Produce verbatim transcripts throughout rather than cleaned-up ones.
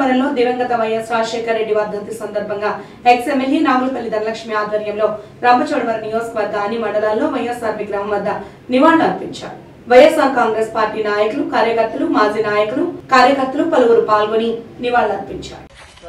రంపచోడవరంలో దివంగత వైఎస్ రాజశేఖర రెడ్డి వర్ధంతి సందర్భంగా ఎక్స్ ఎమ్మెల్యే నాగులపల్లి ధనలక్ష్మి ఆధ్వర్యంలో రంపచోడవరం నియోజకవర్గ అన్ని మండలాల్లో వైఎస్ఆర్ విగ్రహం వద్ద నివాళులు అర్పించారు. వైఎస్ఆర్ కాంగ్రెస్ పార్టీ నాయకులు, కార్యకర్తలు, మాజీ నాయకులు, కార్యకర్తలు పలువురు పాల్గొని నివాళులర్పించారు.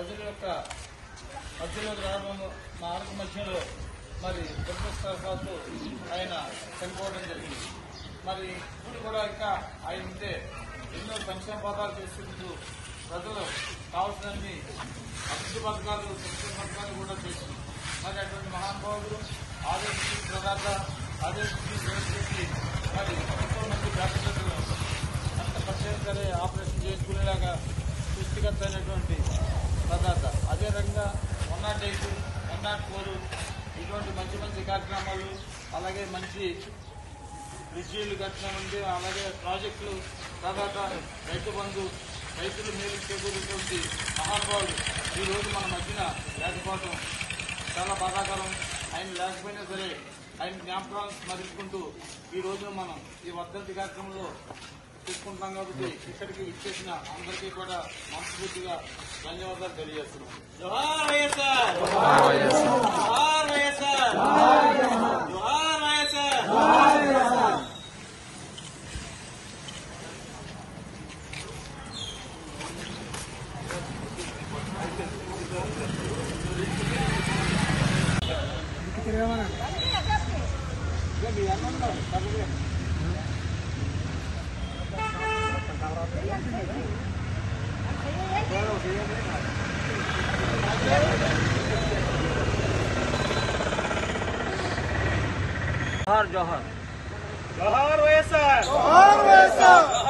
మరి దురదృష్టవశాత్తు ఆయన చనిపోవడం జరిగింది. మరి ఇప్పుడు కూడా ఇంకా ఆయన ఉంటే ఎన్నో సంక్షేమ పథకాలు చేస్తుంటూ ప్రజలు కావాల్సినన్ని అభివృద్ధి పథకాలు, సంక్షేమ పథకాలు కూడా చేసింది. మరి అటువంటి మహానుభావులు ఆరోగ్య ప్రదాత, ఆరోగ్య చేసి మరి ఎంతో మంది డాక్టర్లు అంత పరిచయం సరే ఆపరేషన్ చేసుకునేలాగా సృష్టికర్త అయినటువంటి ప్రదాత. అదే రకంగా one naught eight one naught four ఇటువంటి మంచి మంచి కార్యక్రమాలు, అలాగే మంచి బ్రిడ్జీలు కట్టడం ఉంది, అలాగే ప్రాజెక్టులు, తర్వాత రైతు బంధు, రైతులు మేలు చేకూరేటువంటి మహానుభావులు ఈ రోజు మన మధ్యన లేకపోవడం చాలా బాధాకరం. ఆయన లేకపోయినా సరే ఆయన జ్ఞాపకాలను స్మరించుకుంటూ ఈ రోజు మనం ఈ వర్ధంతి కార్యక్రమంలో తీసుకుంటాం. కాబట్టి ఇక్కడికి విచ్చేసిన అందరికీ కూడా మనస్ఫూర్తిగా ధన్యవాదాలు తెలియజేస్తున్నాం. జోహార్ వైఎస్ఆర్, జోహార్ వైఎస్ఆర్, జోహార్ వైఎస్ఆర్, జోహార్ వైఎస్ఆర్. जोहार जोहार जोहार वैसा जोहार वैसा